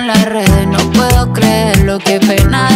en las redes. No puedo creerlo, qué pena